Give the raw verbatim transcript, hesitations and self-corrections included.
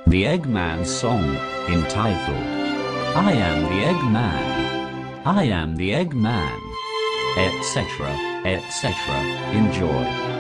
The Eggman song, entitled I Am the Eggman, I Am the Eggman, et cetera, et cetera. Enjoy.